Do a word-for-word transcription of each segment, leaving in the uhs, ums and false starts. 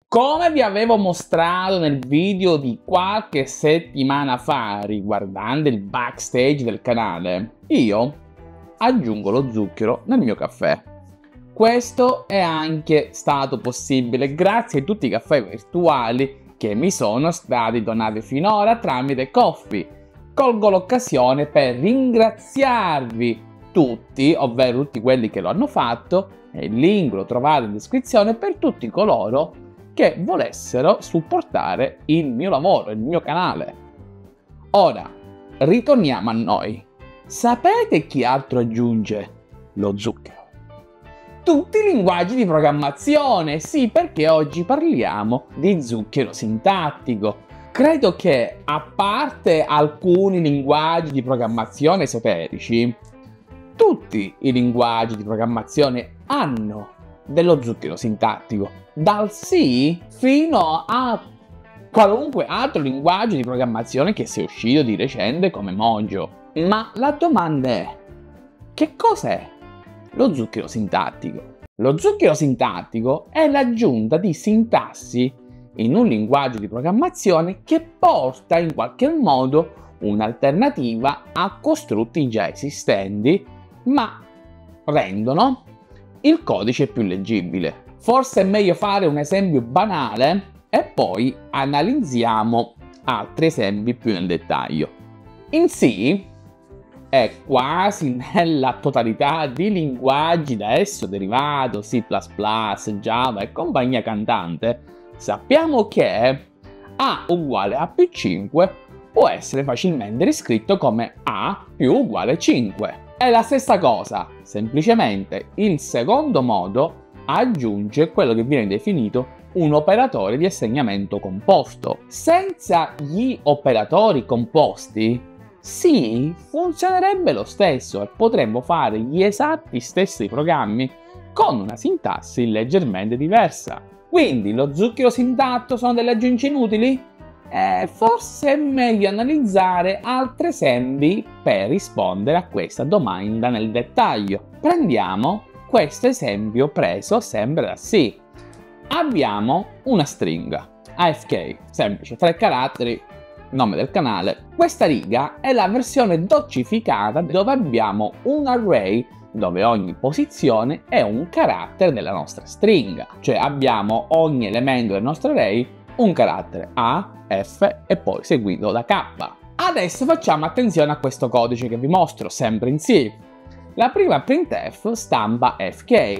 Come vi avevo mostrato nel video di qualche settimana fa riguardante il backstage del canale, io aggiungo lo zucchero nel mio caffè. Questo è anche stato possibile grazie a tutti i caffè virtuali che mi sono stati donati finora tramite Ko-fi. Colgo l'occasione per ringraziarvi tutti, ovvero tutti quelli che lo hanno fatto, e il link lo trovate in descrizione per tutti coloro che volessero supportare il mio lavoro, il mio canale. Ora, ritorniamo a noi. Sapete chi altro aggiunge lo zucchero? Tutti i linguaggi di programmazione, sì, perché oggi parliamo di zucchero sintattico. Credo che, a parte alcuni linguaggi di programmazione esoterici, tutti i linguaggi di programmazione hanno dello zucchero sintattico, dal C fino a qualunque altro linguaggio di programmazione che sia uscito di recente come Mojo. Ma la domanda è: che cos'è lo zucchero sintattico? Lo zucchero sintattico è l'aggiunta di sintassi in un linguaggio di programmazione che porta in qualche modo un'alternativa a costrutti già esistenti, ma rendono il codice più leggibile. Forse è meglio fare un esempio banale e poi analizziamo altri esempi più nel dettaglio. In C e quasi nella totalità di linguaggi da esso derivato, C plus plus, Java e compagnia cantante, sappiamo che A uguale A più cinque può essere facilmente riscritto come A più uguale cinque. È la stessa cosa, semplicemente il secondo modo aggiunge quello che viene definito un operatore di assegnamento composto. Senza gli operatori composti, sì, funzionerebbe lo stesso e potremmo fare gli esatti stessi programmi con una sintassi leggermente diversa. Quindi lo zucchero sintattico sono delle aggiunte inutili? Eh, forse è meglio analizzare altri esempi per rispondere a questa domanda nel dettaglio. Prendiamo questo esempio preso sempre da C. Abbiamo una stringa A F K, semplice, tre caratteri, nome del canale. Questa riga è la versione doccificata dove abbiamo un array dove ogni posizione è un carattere della nostra stringa, cioè abbiamo ogni elemento del nostro array un carattere A, F e poi seguito da K. Adesso facciamo attenzione a questo codice che vi mostro, sempre in C. La prima printf stampa F K,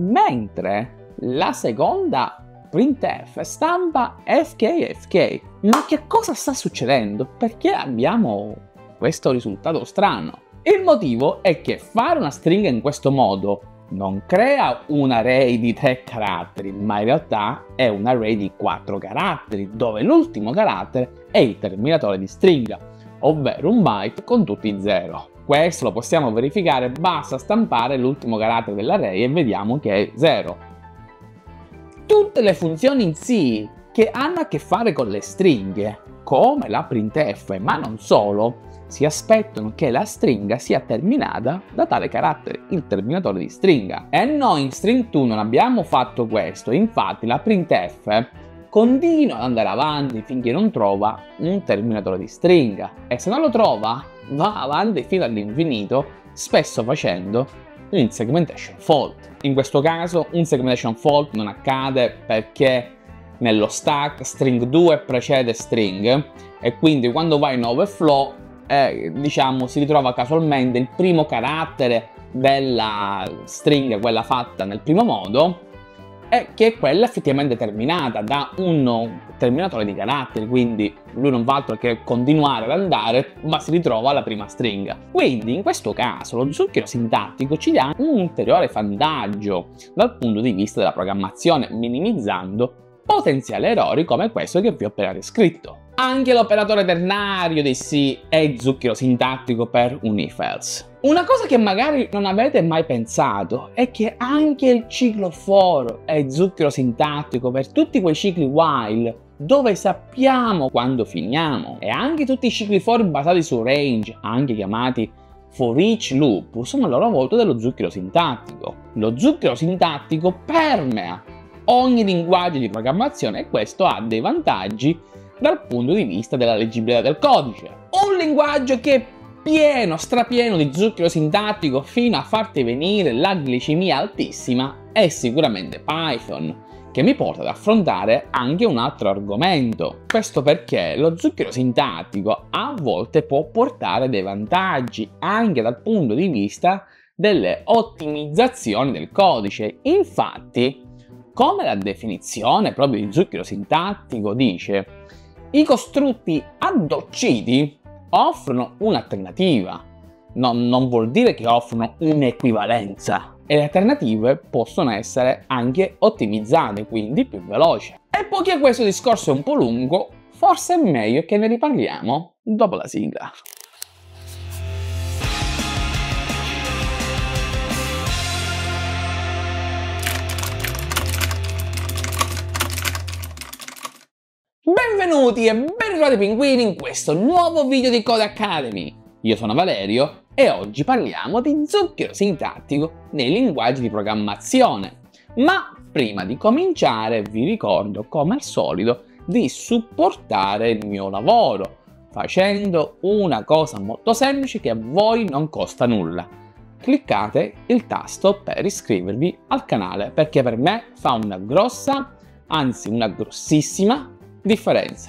mentre la seconda printf stampa F K F K. Ma che cosa sta succedendo? Perché abbiamo questo risultato strano? Il motivo è che fare una stringa in questo modo non crea un array di tre caratteri, ma in realtà è un array di quattro caratteri, dove l'ultimo carattere è il terminatore di stringa, ovvero un byte con tutti i zero. Questo lo possiamo verificare, basta stampare l'ultimo carattere dell'array e vediamo che è zero. Tutte le funzioni in C che hanno a che fare con le stringhe, come la printf, ma non solo, si aspettano che la stringa sia terminata da tale carattere, il terminatore di stringa. E noi in string due non abbiamo fatto questo, infatti la printf continua ad andare avanti finché non trova un terminatore di stringa, e se non lo trova va avanti fino all'infinito, spesso facendo un segmentation fault. In questo caso un segmentation fault non accade perché nello stack string due precede string e quindi quando vai in overflow Eh, diciamo si ritrova casualmente il primo carattere della stringa, quella fatta nel primo modo, e che è quella effettivamente terminata da un terminatore di caratteri, quindi lui non fa altro che continuare ad andare, ma si ritrova alla prima stringa. Quindi in questo caso lo zucchero sintattico ci dà un ulteriore vantaggio dal punto di vista della programmazione, minimizzando potenziali errori come questo che vi ho appena descritto. Anche l'operatore ternario di C è zucchero sintattico per un if-else. Una cosa che magari non avete mai pensato è che anche il ciclo for è zucchero sintattico per tutti quei cicli while dove sappiamo quando finiamo, e anche tutti i cicli for basati su range, anche chiamati for each loop, sono a loro volta dello zucchero sintattico. Lo zucchero sintattico permea ogni linguaggio di programmazione e questo ha dei vantaggi dal punto di vista della leggibilità del codice. Un linguaggio che è pieno, strapieno di zucchero sintattico fino a farti venire la glicemia altissima è sicuramente Python, che mi porta ad affrontare anche un altro argomento. Questo perché lo zucchero sintattico a volte può portare dei vantaggi anche dal punto di vista delle ottimizzazioni del codice. Infatti, come la definizione proprio di zucchero sintattico dice, i costrutti addolciti offrono un'alternativa. Non, non vuol dire che offrono un'equivalenza. E le alternative possono essere anche ottimizzate, quindi più veloci. E poiché questo discorso è un po' lungo, forse è meglio che ne riparliamo dopo la sigla. Benvenuti e ben ritrovati pinguini in questo nuovo video di Codecademy. Io sono Valerio e oggi parliamo di zucchero sintattico nei linguaggi di programmazione. Ma prima di cominciare vi ricordo, come al solito, di supportare il mio lavoro facendo una cosa molto semplice che a voi non costa nulla. Cliccate il tasto per iscrivervi al canale perché per me fa una grossa, anzi una grossissima differenza.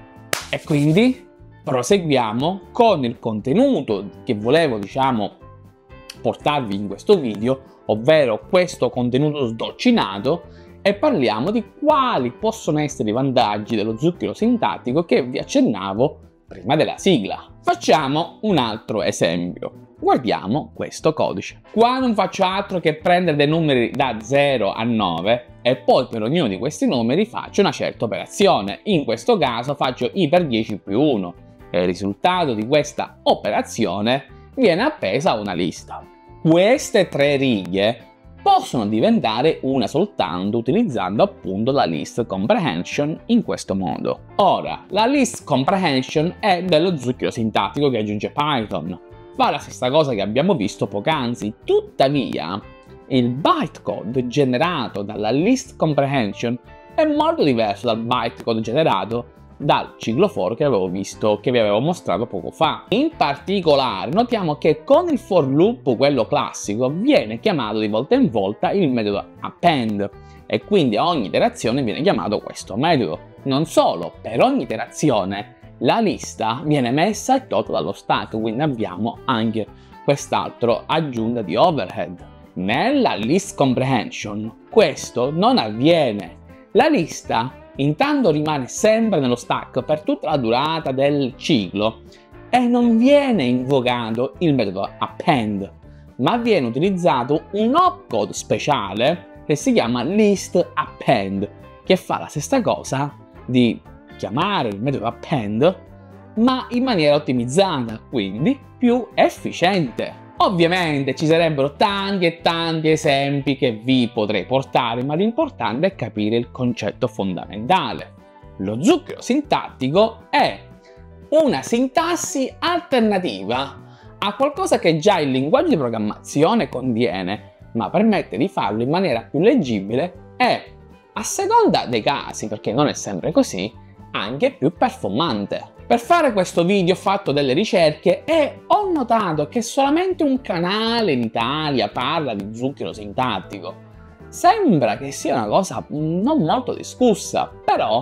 E quindi proseguiamo con il contenuto che volevo, diciamo, portarvi in questo video, ovvero questo contenuto sdolcinato, e parliamo di quali possono essere i vantaggi dello zucchero sintattico che vi accennavo prima della sigla. Facciamo un altro esempio. Guardiamo questo codice. Qua non faccio altro che prendere dei numeri da zero a nove e poi per ognuno di questi numeri faccio una certa operazione. In questo caso faccio i per dieci più uno e il risultato di questa operazione viene appesa a una lista. Queste tre righe possono diventare una soltanto utilizzando appunto la list comprehension in questo modo. Ora, la list comprehension è dello zucchero sintattico che aggiunge Python. Fa la stessa cosa che abbiamo visto poc'anzi, tuttavia il bytecode generato dalla list comprehension è molto diverso dal bytecode generato dal ciclo for che avevo visto, che vi avevo mostrato poco fa. In particolare notiamo che con il for loop, quello classico, viene chiamato di volta in volta il metodo append e quindi a ogni iterazione viene chiamato questo metodo. Non solo, per ogni iterazione la lista viene messa e tolta dallo stack, quindi abbiamo anche quest'altro aggiunta di overhead. Nella list comprehension questo non avviene. La lista intanto rimane sempre nello stack per tutta la durata del ciclo e non viene invocato il metodo append, ma viene utilizzato un opcode speciale che si chiama list append, che fa la stessa cosa di chiamare il metodo append ma in maniera ottimizzata, quindi più efficiente. Ovviamente ci sarebbero tanti e tanti esempi che vi potrei portare, ma l'importante è capire il concetto fondamentale. Lo zucchero sintattico è una sintassi alternativa a qualcosa che già il linguaggio di programmazione contiene, ma permette di farlo in maniera più leggibile e, a seconda dei casi, perché non è sempre così, anche più performante. Per fare questo video ho fatto delle ricerche e ho notato che solamente un canale in Italia parla di zucchero sintattico. Sembra che sia una cosa non molto discussa, però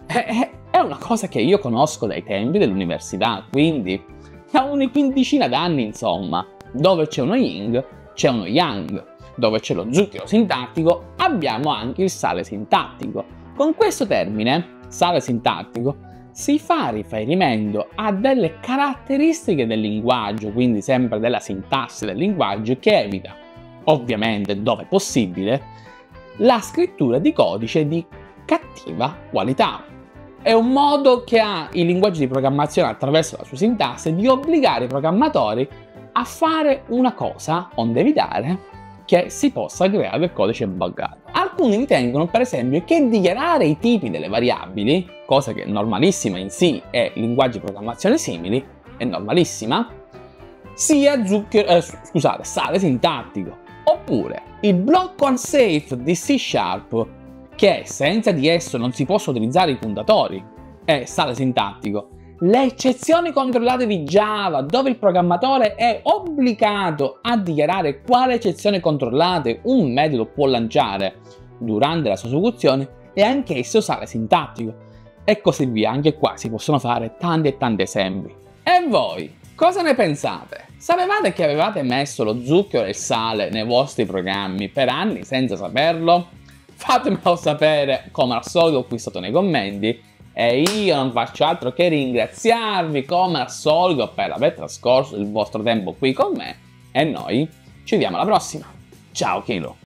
è, è una cosa che io conosco dai tempi dell'università, quindi da una quindicina d'anni insomma. Dove c'è uno yin, c'è uno yang. Dove c'è lo zucchero sintattico abbiamo anche il sale sintattico. Con questo termine, sale sintattico, si fa riferimento a delle caratteristiche del linguaggio, quindi sempre della sintassi del linguaggio, che evita, ovviamente dove possibile, la scrittura di codice di cattiva qualità. È un modo che ha il linguaggio di programmazione attraverso la sua sintassi di obbligare i programmatori a fare una cosa onde evitare che si possa creare del codice buggato. Alcuni ritengono per esempio che dichiarare i tipi delle variabili, cosa che è normalissima in C e linguaggi di programmazione simili, è normalissima, sia zucchero, eh, scusate, sale sintattico. Oppure il blocco unsafe di C Sharp, che senza di esso non si possono utilizzare i puntatori, e sale sintattico. Le eccezioni controllate di Java, dove il programmatore è obbligato a dichiarare quale eccezioni controllate un metodo può lanciare durante la sua esecuzione, e anche esso sale sintattico. E così via, anche qua si possono fare tanti e tanti esempi. E voi, cosa ne pensate? Sapevate che avevate messo lo zucchero e il sale nei vostri programmi per anni senza saperlo? Fatemelo sapere come al solito qui sotto nei commenti, e io non faccio altro che ringraziarvi come al solito per aver trascorso il vostro tempo qui con me, e noi ci vediamo alla prossima. Ciao Kilo!